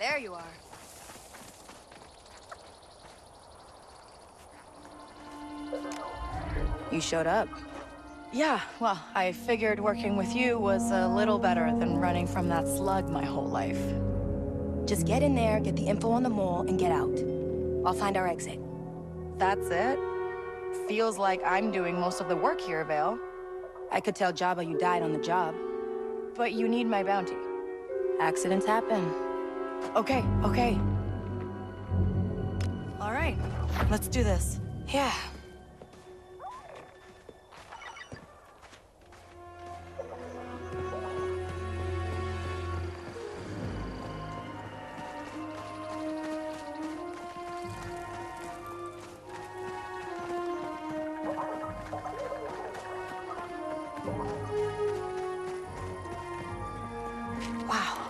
There you are. You showed up. Yeah, well, I figured working with you was a little better than running from that slug my whole life. Just get in there, get the info on the mole, and get out. I'll find our exit. That's it? Feels like I'm doing most of the work here, Vale. I could tell Jabba you died on the job. But you need my bounty. Accidents happen. Okay. All right, let's do this. Yeah. Wow.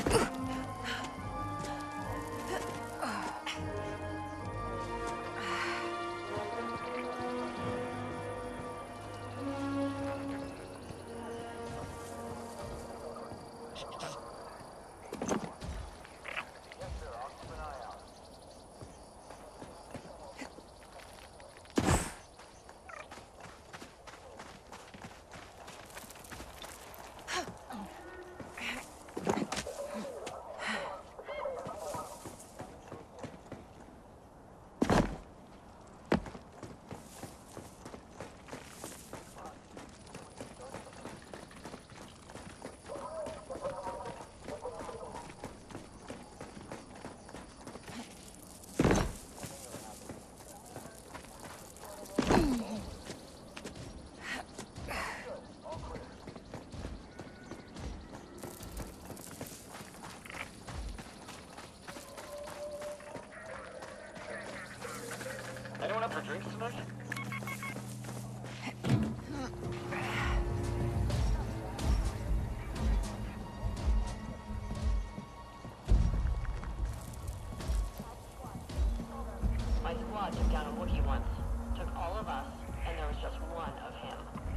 Anyone up for drinks tonight? My squad took down a Wookiee once. Took all of us, and there was just one of him.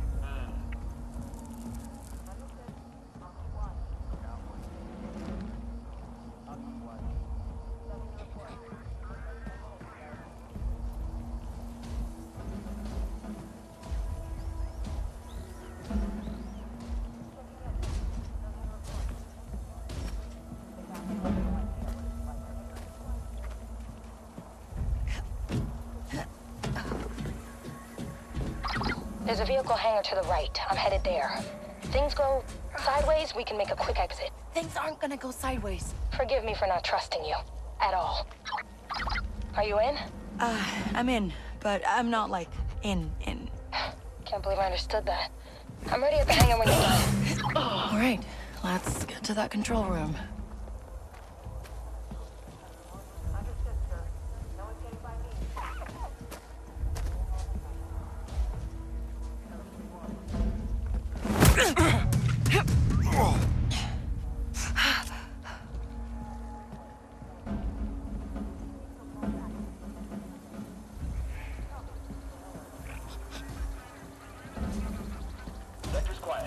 There's a vehicle hangar to the right. I'm headed there. Things go sideways, we can make a quick exit. Things aren't gonna go sideways. Forgive me for not trusting you. At all. Are you in? I'm in, but I'm not like in. Can't believe I understood that. I'm ready at the hangar when you're done. All right, let's get to that control room. Sector's quiet.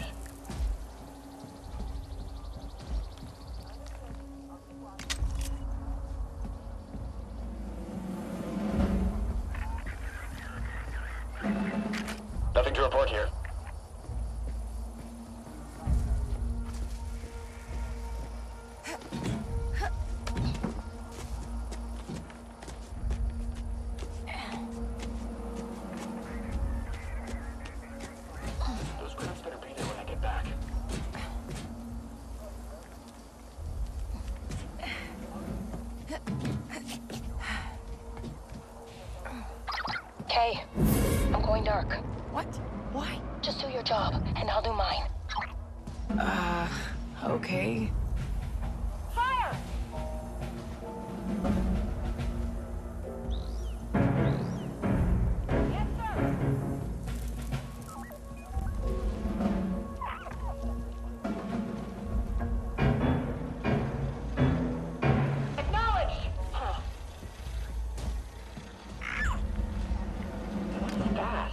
Nothing to report here. Those crimps better be there when I get back. Kay, I'm going dark. What? Why? Just do your job, and I'll do mine. Okay. Fire! Yes, sir! Acknowledged! Huh. What's that?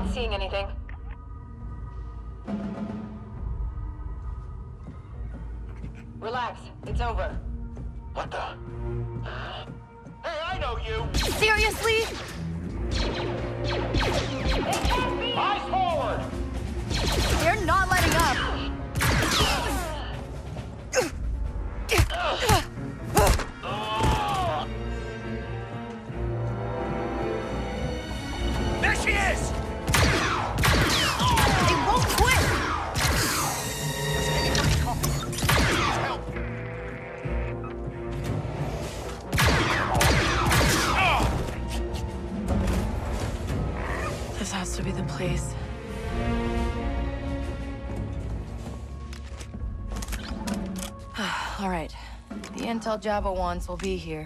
Not seeing anything. Relax, it's over. What the? Hey, I know you! Seriously? Eyes forward! They're not letting up. There she is! They won't quit. Help! This has to be the place. All right. The intel Jabba wants will be here.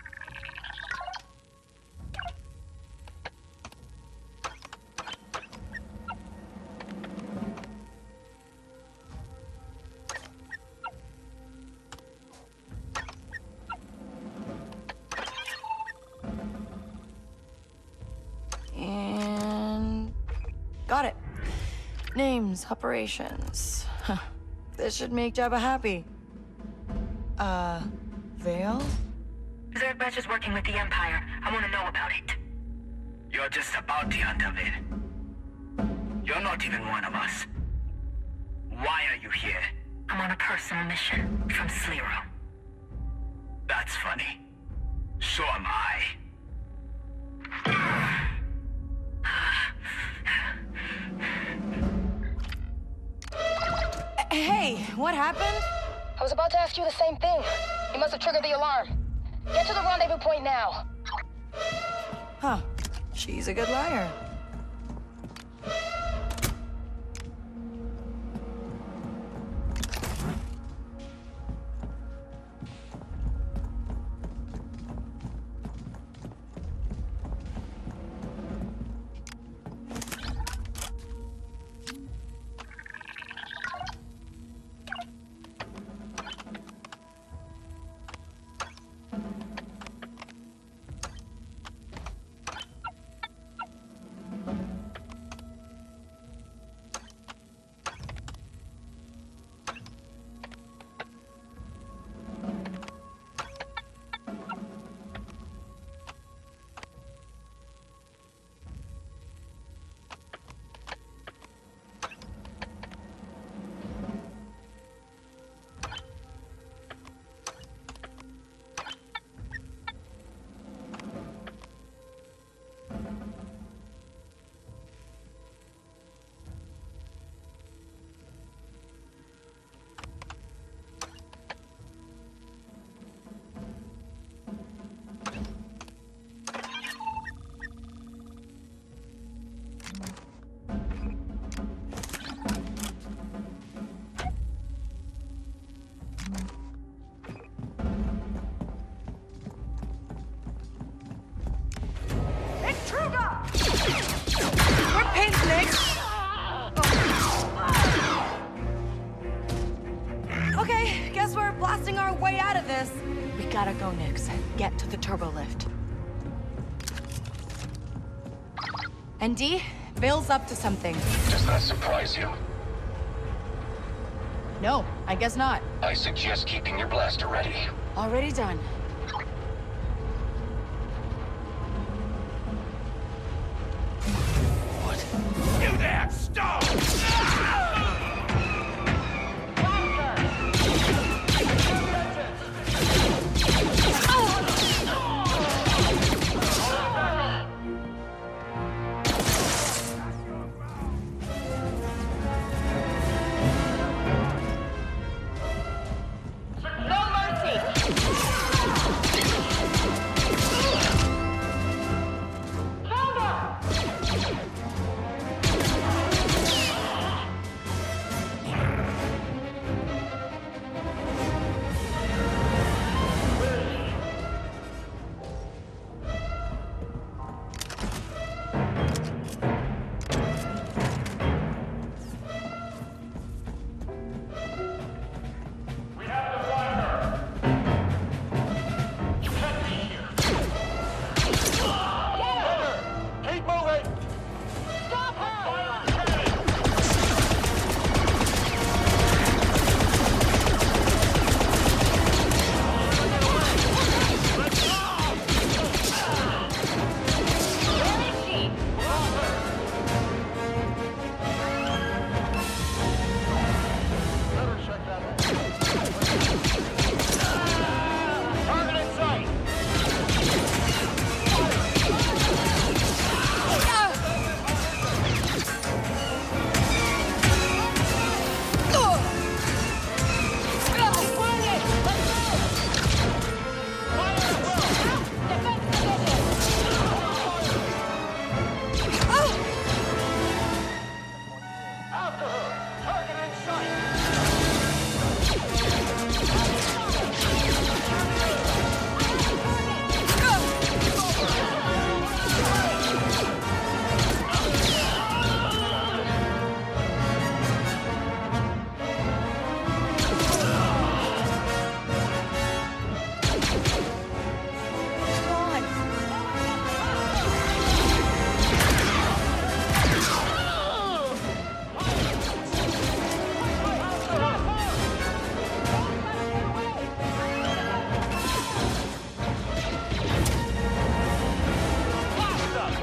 And... got it. Names, operations. Huh. This should make Jabba happy. Vale? Zerg Batch is working with the Empire. I want to know about it. You're just a bounty hunter, Vale. You're not even one of us. Why are you here? I'm on a personal mission from Slero. That's funny. So am I. Hey, what happened? I was about to ask you the same thing. You must have triggered the alarm. Get to the rendezvous point now. Huh. She's a good liar. We're pinned, Nick! Okay, guess we're blasting our way out of this. We gotta go, Nix. Get to the turbo lift. And D, Bill's up to something. Does that surprise you? No, I guess not. I suggest keeping your blaster ready. Already done. You there! Stop! No mercy!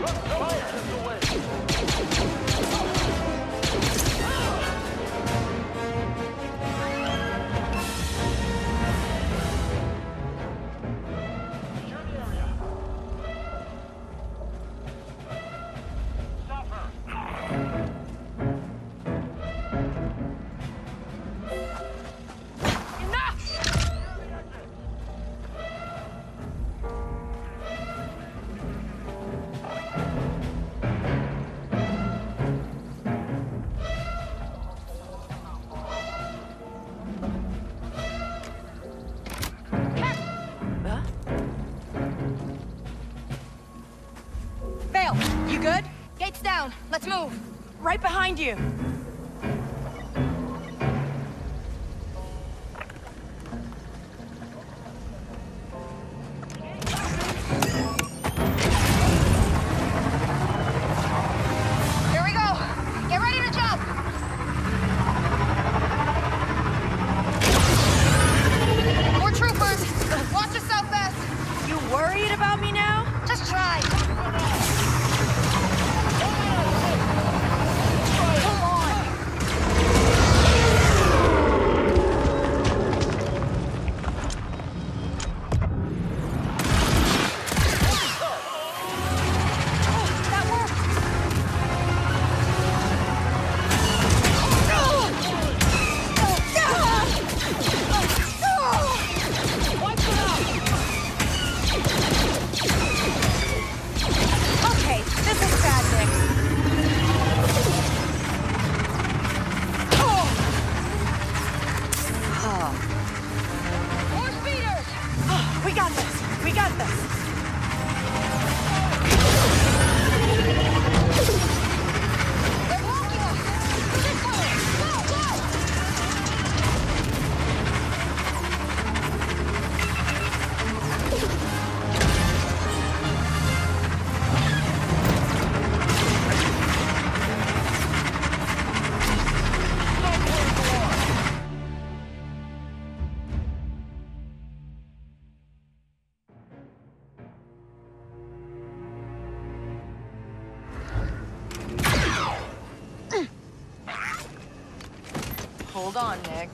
Vale, you good? Gates down. Let's move. Right behind you. Here we go. Get ready to jump. More troopers. Watch yourself, Bess. You worried about me now? Just try. Come on. That worked. Okay, this is bad, Nick. More speeders. We got this. We got this. They're blocking us. This way. Go, go. Hold on, Nick.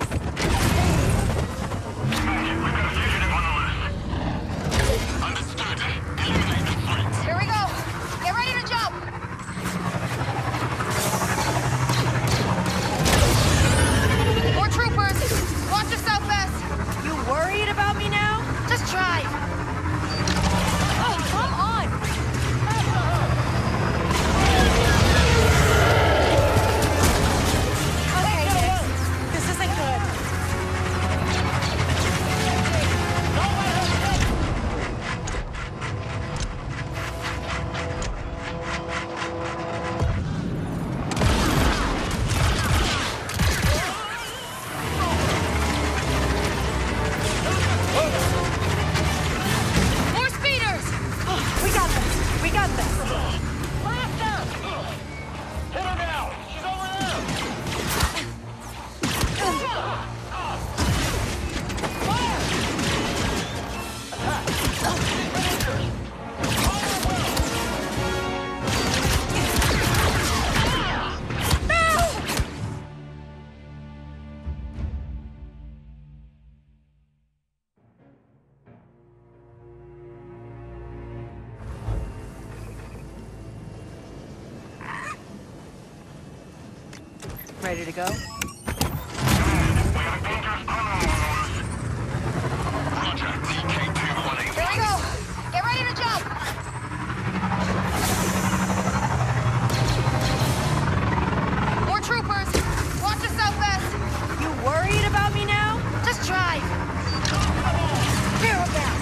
Understood. Eliminate the threat. Here we go. Get ready to jump. More troopers. Watch yourself, Bess. You worried about me now? Just try. Oh, come on. Okay, Nick. This isn't good. More speeders. We got this. We got this. Hit her now! She's over there! Ready to go? Roger. DK218. Here we go. Get ready to jump. More troopers. Watch yourself, Bess. You worried about me now? Just try. Thereabouts.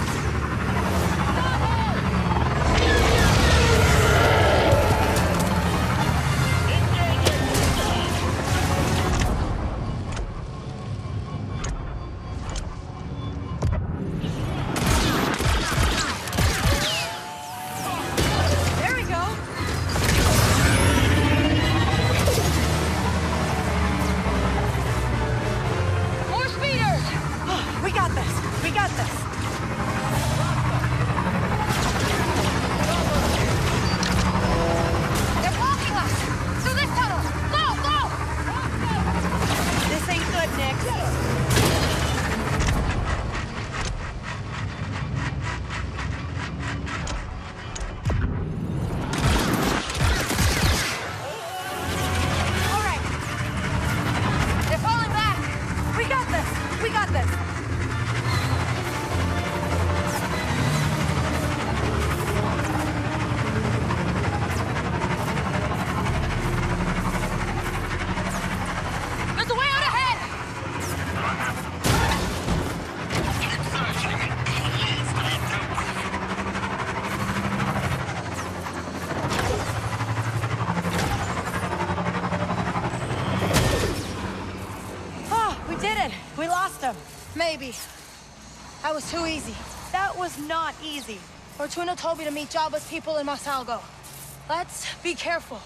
Maybe. That was too easy. That was not easy. Fortuna told me to meet Jabba's people in Masalgo. Let's be careful.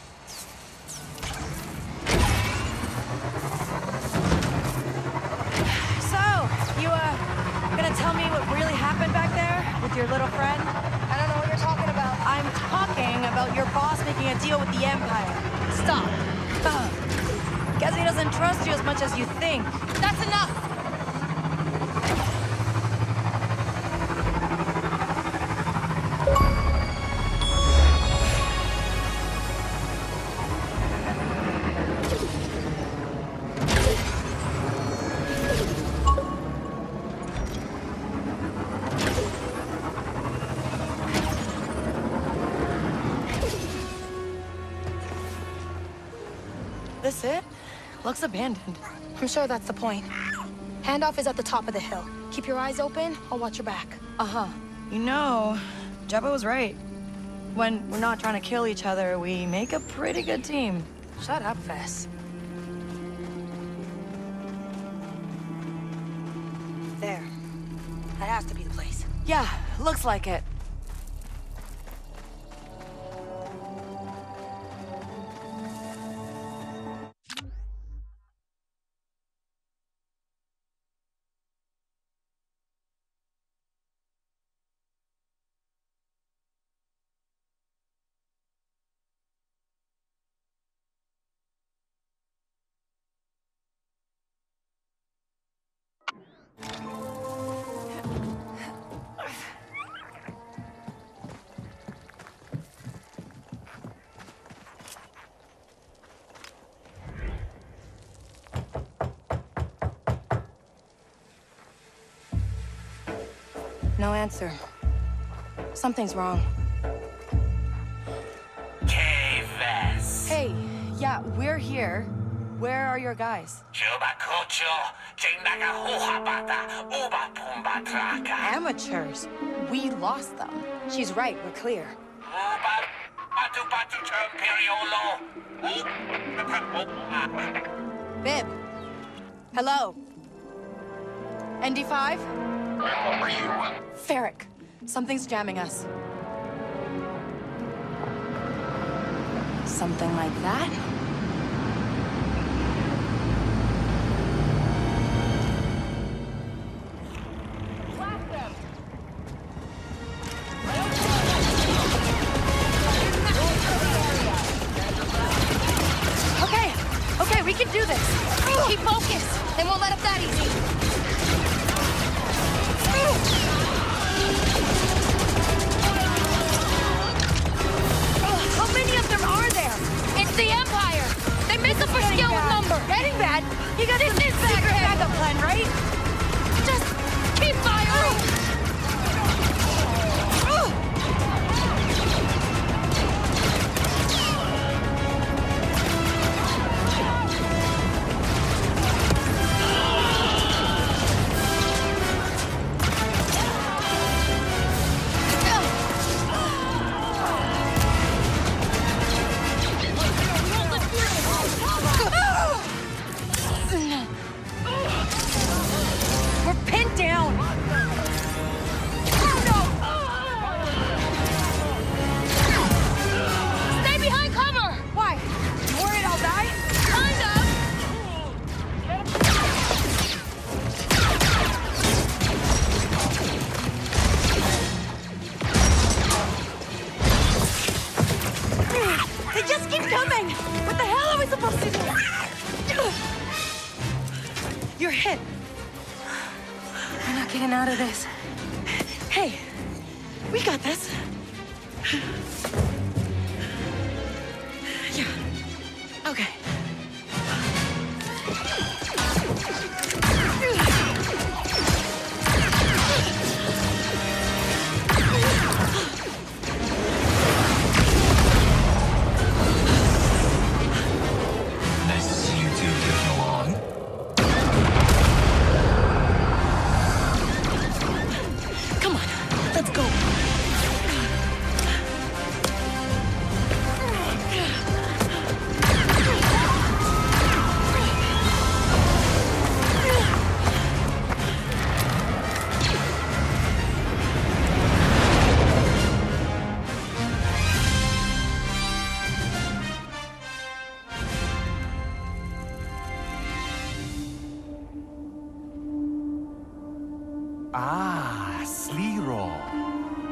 So, you, gonna tell me what really happened back there with your little friend? I don't know what you're talking about. I'm talking about your boss making a deal with the Empire. Stop. Guess he doesn't trust you as much as you think. That's enough! This it? Looks abandoned. I'm sure that's the point. Handoff is at the top of the hill. Keep your eyes open, I'll watch your back. Uh-huh. You know, Jabba was right. When we're not trying to kill each other, we make a pretty good team. Shut up, Vess. There. That has to be the place. Yeah, looks like it. No answer. Something's wrong. K-Vess. Hey, yeah, we're here. Where are your guys? Amateurs. We lost them. She's right, we're clear. Bib. Hello. ND5? Where are you? Ferric. Something's jamming us. Something like that? Okay, we can do this. Keep focused. They won't let up that easy. How many of them are there? It's the Empire! They make up for skill with number! Getting bad? You got this secret backup plan, right? Just keep firing! You're hit. We're not getting out of this. Hey, we got this. Yeah. Okay. Nice to see you two getting along. Come on, let's go.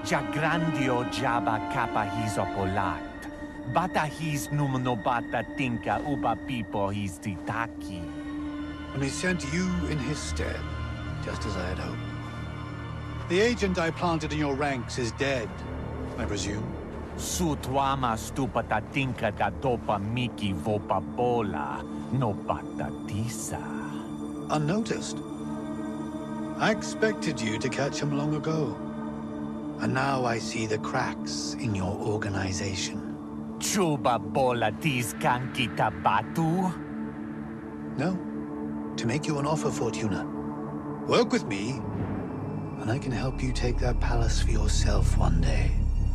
Jagrandio Jaba Kappa his opolat. Bata his numnobata tinka uba pipo his titaki. And he sent you in his stead, just as I had hoped. The agent I planted in your ranks is dead, I presume. Sutwama stupata tinka da dopa miki vopa bola no batatisa. Unnoticed. I expected you to catch him long ago. And now I see the cracks in your organization. Chuba bola tis kanki tabatu? No. To make you an offer, Fortuna. Work with me, and I can help you take that palace for yourself one day.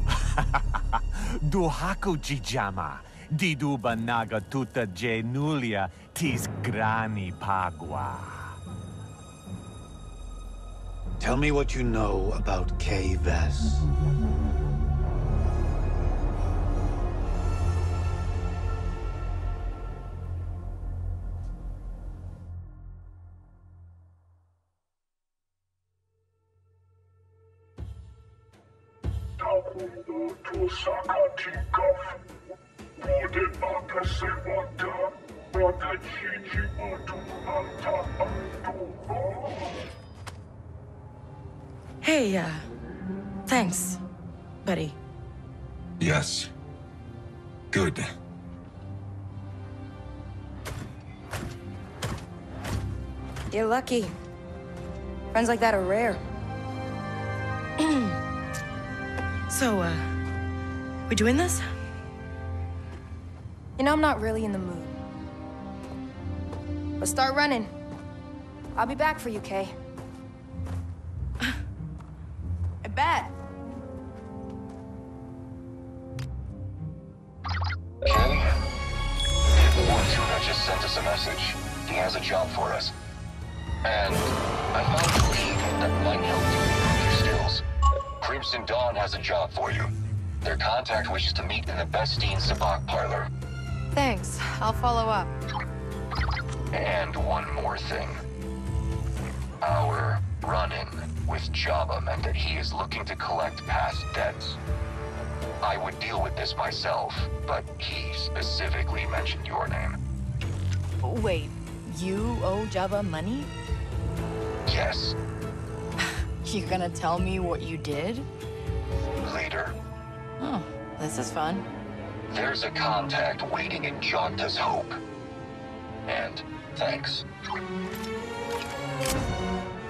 Duhaku Jijama, Diduba Naga Tuta Genulia tis grani pagua. Tell me what you know about Kay Vess. Hey, thanks, buddy. Yes. Good. You're lucky. Friends like that are rare. So, we doing this? You know, I'm not really in the mood. Let's start running. I'll be back for you, Kay. I bet. Kay? Fortuna just sent us a message. He has a job for us. And I found a lead that might help you improve your skills. Crimson Dawn has a job for you. Their contact wishes to meet in the Bestine Sabak parlor. Thanks. I'll follow up. And one more thing. Our run-in with Jabba meant that he is looking to collect past debts. I would deal with this myself, but he specifically mentioned your name. Wait, you owe Jabba money? Yes, You gonna tell me what you did? later. Oh, this is fun. There's a contact waiting in Jonta's Hope. And thanks.